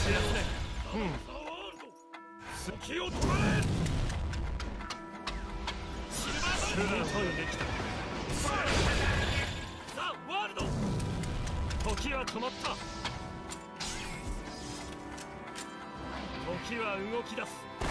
知らせ。 時を取られ。 シルバートンできた。ザ・ワールド。時は止まった。時は動き出す。